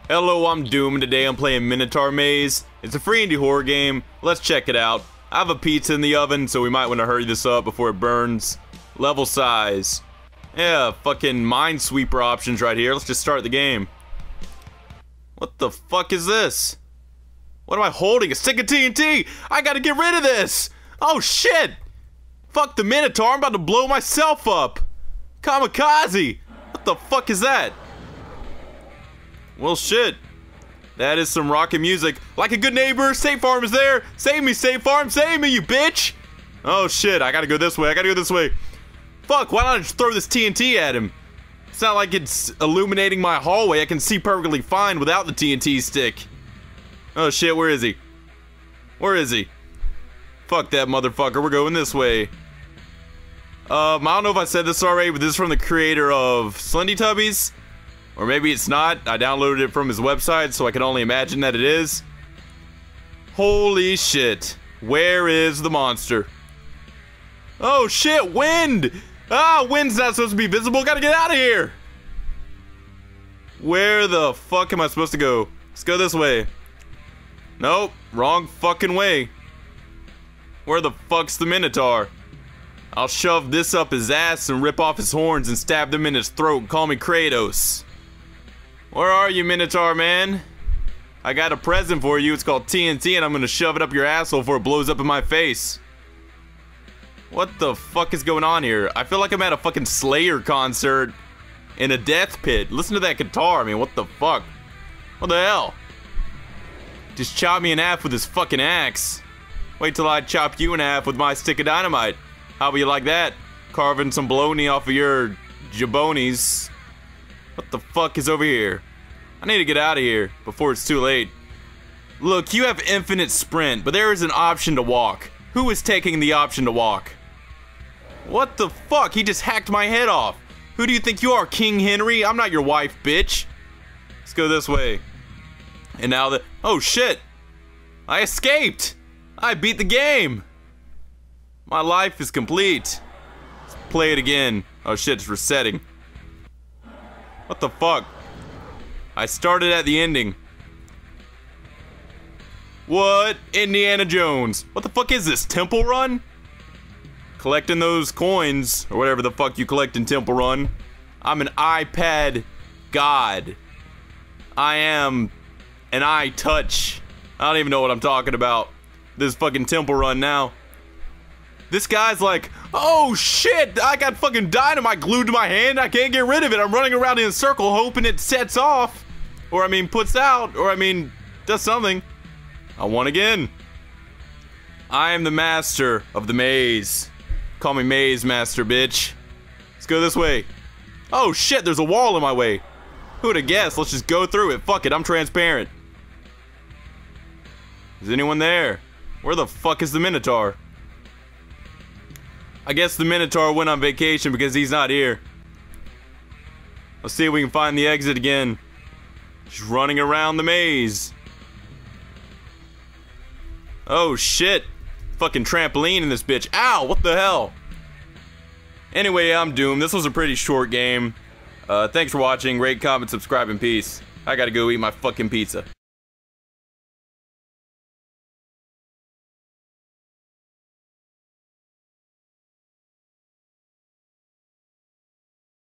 Hello, I'm Doom, and today I'm playing Minotaur Maze. It's a free indie horror game. Let's check it out. I have a pizza in the oven, so we might want to hurry this up before it burns. Level size. Yeah, fucking Minesweeper options right here. Let's just start the game. What the fuck is this? What am I holding? A stick of TNT! I gotta get rid of this! Oh shit! Fuck the Minotaur, I'm about to blow myself up! Kamikaze! What the fuck is that? Well, shit. That is some rockin' music. Like a good neighbor, State Farm is there. Save me, State Farm. Save me, you bitch. Oh, shit. I gotta go this way. I gotta go this way. Fuck, why not I just throw this TNT at him? It's not like it's illuminating my hallway. I can see perfectly fine without the TNT stick. Oh, shit. Where is he? Where is he? Fuck that motherfucker. We're going this way. I don't know if I said this already, but this is from the creator of Slendy Tubbies. Or maybe it's not. I downloaded it from his website, so I can only imagine that it is. Holy shit. Where is the monster? Oh shit, wind! Ah, wind's not supposed to be visible. Gotta get out of here! Where the fuck am I supposed to go? Let's go this way. Nope, wrong fucking way. Where the fuck's the Minotaur? I'll shove this up his ass and rip off his horns and stab them in his throat and call me Kratos. Where are you, Minotaur man? I got a present for you. It's called TNT, and I'm gonna shove it up your asshole before it blows up in my face. What the fuck is going on here? I feel like I'm at a fucking Slayer concert in a death pit. Listen to that guitar. I mean, what the fuck? What the hell? Just chop me in half with his fucking axe. Wait till I chop you in half with my stick of dynamite. How would you like that? Carving some bologna off of your jabronis. What the fuck is over here? I need to get out of here before it's too late. Look, you have infinite sprint, but there is an option to walk. Who is taking the option to walk? What the fuck? He just hacked my head off. Who do you think you are, King Henry? I'm not your wife, bitch. Let's go this way. And now the... Oh shit! I escaped! I beat the game! My life is complete. Let's play it again. Oh shit, it's resetting. What the fuck? I started at the ending. What? Indiana Jones. What the fuck is this? Temple Run? Collecting those coins, or whatever the fuck you collect in Temple Run. I'm an iPad god. I am an iTouch. I don't even know what I'm talking about. This fucking Temple Run now. This guy's like, oh shit, I got fucking dynamite glued to my hand. I can't get rid of it. I'm running around in a circle hoping it sets off. Or I mean puts out. Or I mean does something. I won again. I am the master of the maze. Call me Maze Master, bitch. Let's go this way. Oh shit, there's a wall in my way. Who would have guessed? Let's just go through it. Fuck it, I'm transparent. Is anyone there? Where the fuck is the Minotaur? I guess the Minotaur went on vacation because he's not here. Let's see if we can find the exit again. Just running around the maze. Oh shit. Fucking trampoline in this bitch. Ow, what the hell? Anyway, I'm Doom. This was a pretty short game. Thanks for watching. Rate, comment, subscribe, and peace. I gotta go eat my fucking pizza.